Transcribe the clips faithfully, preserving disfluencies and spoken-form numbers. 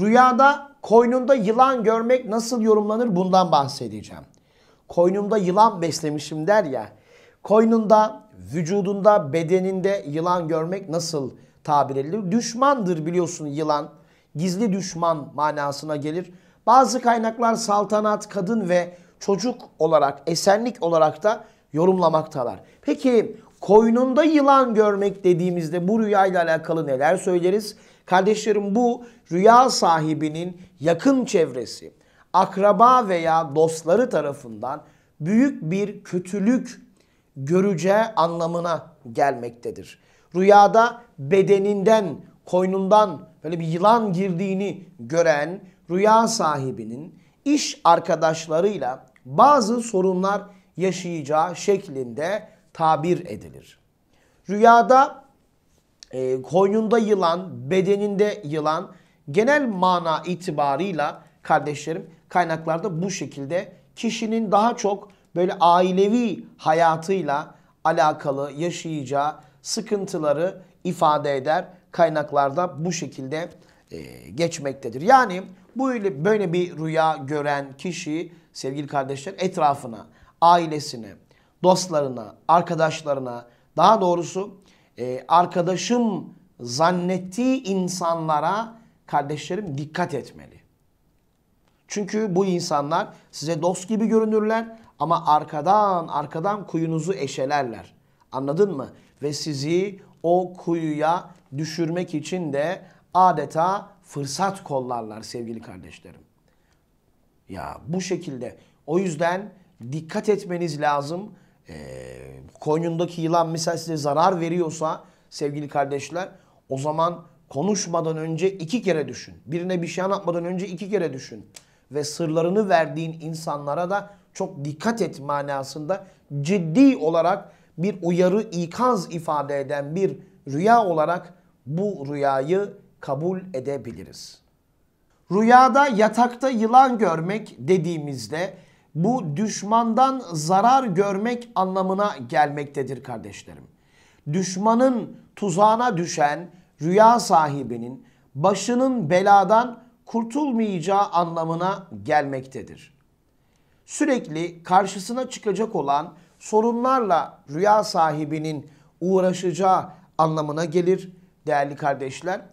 Rüyada koynunda yılan görmek nasıl yorumlanır bundan bahsedeceğim. Koynumda yılan beslemişim der ya. Koynunda, vücudunda, bedeninde yılan görmek nasıl tabir edilir? Düşmandır biliyorsun yılan. Gizli düşman manasına gelir. Bazı kaynaklar saltanat, kadın ve çocuk olarak, esenlik olarak da yorumlamaktalar. Peki koynunda yılan görmek dediğimizde bu rüyayla alakalı neler söyleriz? Kardeşlerim, bu rüya sahibinin yakın çevresi, akraba veya dostları tarafından büyük bir kötülük göreceği anlamına gelmektedir. Rüyada bedeninden, koynundan böyle bir yılan girdiğini gören rüya sahibinin iş arkadaşlarıyla bazı sorunlar yaşayacağı şeklinde tabir edilir. Rüyada e, koynunda yılan, bedeninde yılan genel mana itibarıyla kardeşlerim kaynaklarda bu şekilde kişinin daha çok böyle ailevi hayatıyla alakalı yaşayacağı sıkıntıları ifade eder. Kaynaklarda bu şekilde e, geçmektedir. Yani böyle, böyle bir rüya gören kişi sevgili kardeşler etrafına, ailesine, dostlarına, arkadaşlarına, daha doğrusu e, arkadaşım zannettiği insanlara kardeşlerim dikkat etmeli. Çünkü bu insanlar size dost gibi görünürler ama arkadan arkadan kuyunuzu eşelerler. Anladın mı? Ve sizi o kuyuya düşürmek için de adeta fırsat kollarlar sevgili kardeşlerim. Ya bu şekilde. O yüzden dikkat etmeniz lazım. Ee, koynundaki yılan mesela size zarar veriyorsa sevgili kardeşler, o zaman konuşmadan önce iki kere düşün. Birine bir şey anlatmadan önce iki kere düşün. Ve sırlarını verdiğin insanlara da çok dikkat et manasında ciddi olarak bir uyarı, ikaz ifade eden bir rüya olarak bu rüyayı kabul edebiliriz. Rüyada yatakta yılan görmek dediğimizde bu düşmandan zarar görmek anlamına gelmektedir kardeşlerim. Düşmanın tuzağına düşen rüya sahibinin başının beladan kurtulmayacağı anlamına gelmektedir. Sürekli karşısına çıkacak olan sorunlarla rüya sahibinin uğraşacağı anlamına gelir değerli kardeşler.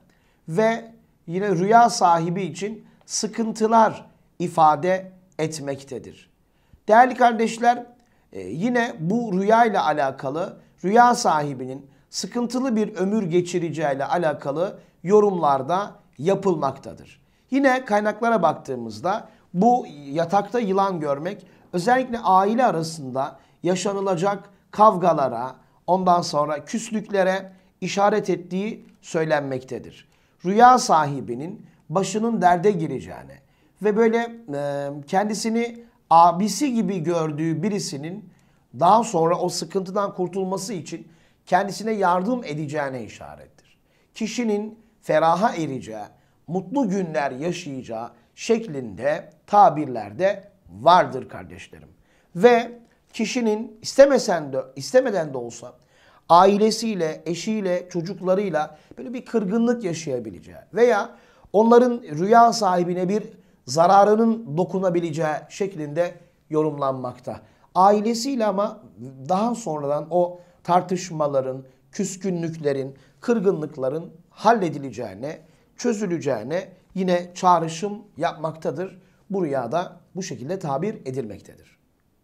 Ve yine rüya sahibi için sıkıntılar ifade etmektedir. Değerli kardeşler, yine bu rüya ile alakalı rüya sahibinin sıkıntılı bir ömür geçireceğiyle alakalı yorumlarda yapılmaktadır. Yine kaynaklara baktığımızda bu yatakta yılan görmek özellikle aile arasında yaşanılacak kavgalara, ondan sonra küslüklere işaret ettiği söylenmektedir. Rüya sahibinin başının derde gireceğine ve böyle e, kendisini abisi gibi gördüğü birisinin daha sonra o sıkıntıdan kurtulması için kendisine yardım edeceğine işarettir. Kişinin feraha ereceği, mutlu günler yaşayacağı şeklinde tabirlerde vardır kardeşlerim. Ve kişinin istemesen de istemeden de olsa ailesiyle, eşiyle, çocuklarıyla böyle bir kırgınlık yaşayabileceği veya onların rüya sahibine bir zararının dokunabileceği şeklinde yorumlanmakta. Ailesiyle ama daha sonradan o tartışmaların, küskünlüklerin, kırgınlıkların halledileceğine, çözüleceğine yine çağrışım yapmaktadır. Bu rüyada bu şekilde tabir edilmektedir.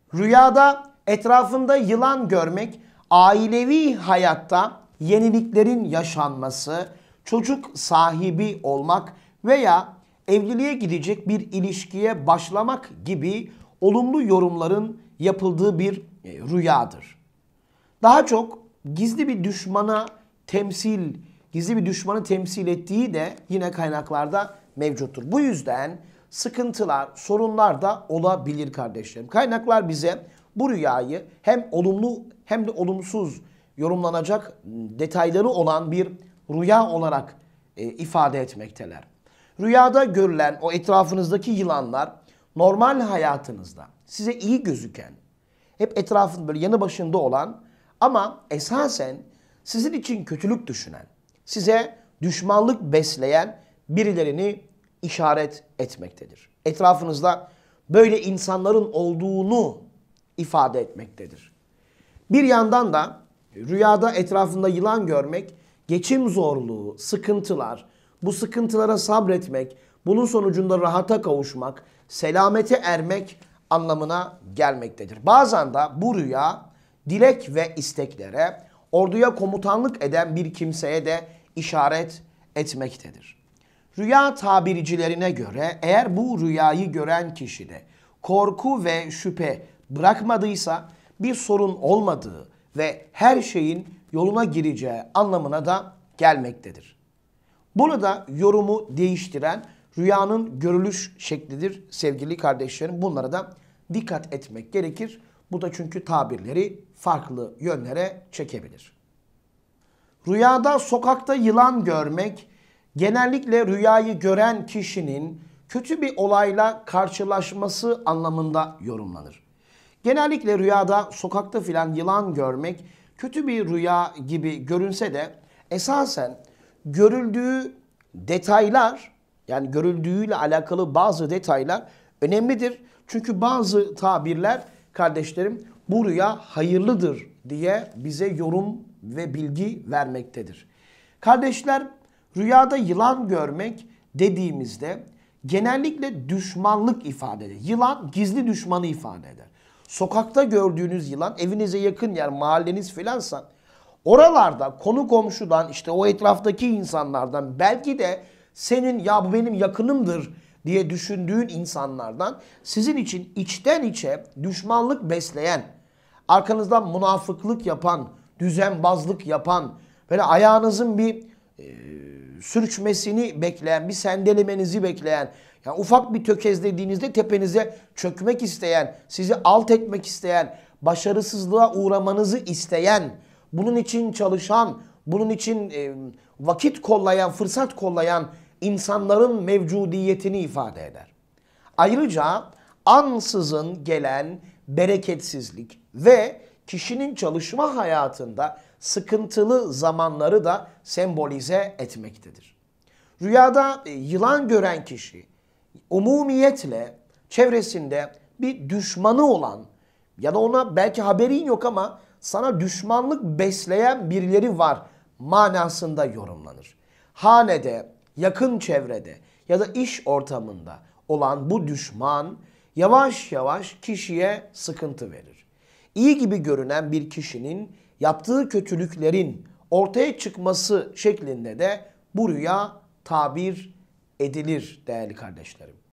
Rüyada etrafında yılan görmek, ailevi hayatta yeniliklerin yaşanması, çocuk sahibi olmak veya evliliğe gidecek bir ilişkiye başlamak gibi olumlu yorumların yapıldığı bir rüyadır. Daha çok gizli bir düşmana temsil, gizli bir düşmanı temsil ettiği de yine kaynaklarda mevcuttur. Bu yüzden sıkıntılar, sorunlar da olabilir kardeşlerim. Kaynaklar bize bu rüyayı hem olumlu hem de olumsuz yorumlanacak detayları olan bir rüya olarak e, ifade etmekteler. Rüyada görülen o etrafınızdaki yılanlar normal hayatınızda size iyi gözüken, hep etrafın böyle yanı başında olan ama esasen sizin için kötülük düşünen, size düşmanlık besleyen birilerini işaret etmektedir. Etrafınızda böyle insanların olduğunu ifade etmektedir. Bir yandan da rüyada etrafında yılan görmek, geçim zorluğu, sıkıntılar, bu sıkıntılara sabretmek, bunun sonucunda rahata kavuşmak, selamete ermek anlamına gelmektedir. Bazen de bu rüya dilek ve isteklere, orduya komutanlık eden bir kimseye de işaret etmektedir. Rüya tabircilerine göre eğer bu rüyayı gören kişide korku ve şüphe bırakmadıysa bir sorun olmadığı ve her şeyin yoluna gireceği anlamına da gelmektedir. Burada yorumu değiştiren rüyanın görülüş şeklidir sevgili kardeşlerim. Bunlara da dikkat etmek gerekir. Bu da çünkü tabirleri farklı yönlere çekebilir. Rüyada sokakta yılan görmek genellikle rüyayı gören kişinin kötü bir olayla karşılaşması anlamında yorumlanır. Genellikle rüyada sokakta filan yılan görmek kötü bir rüya gibi görünse de esasen görüldüğü detaylar, yani görüldüğüyle alakalı bazı detaylar önemlidir. Çünkü bazı tabirler kardeşlerim bu rüya hayırlıdır diye bize yorum ve bilgi vermektedir. Kardeşler, rüyada yılan görmek dediğimizde genellikle düşmanlık ifade eder. Yılan gizli düşmanı ifade eder. Sokakta gördüğünüz yılan evinize yakın yer, mahalleniz filansa oralarda konu komşudan, işte o etraftaki insanlardan, belki de senin ya bu benim yakınımdır diye düşündüğün insanlardan sizin için içten içe düşmanlık besleyen, arkanızdan münafıklık yapan, düzenbazlık yapan, böyle ayağınızın bir e, sürçmesini bekleyen, bir sendelemenizi bekleyen, yani ufak bir tökezlediğinizde tepenize çökmek isteyen, sizi alt etmek isteyen, başarısızlığa uğramanızı isteyen, bunun için çalışan, bunun için e, vakit kollayan, fırsat kollayan insanların mevcudiyetini ifade eder. Ayrıca ansızın gelen bereketsizlik ve kişinin çalışma hayatında sıkıntılı zamanları da sembolize etmektedir. Rüyada yılan gören kişi umumiyetle çevresinde bir düşmanı olan ya da ona belki haberin yok ama sana düşmanlık besleyen birileri var manasında yorumlanır. Hanede, yakın çevrede ya da iş ortamında olan bu düşman yavaş yavaş kişiye sıkıntı verir. İyi gibi görünen bir kişinin yaptığı kötülüklerin ortaya çıkması şeklinde de bu rüya tabir edilir değerli kardeşlerim.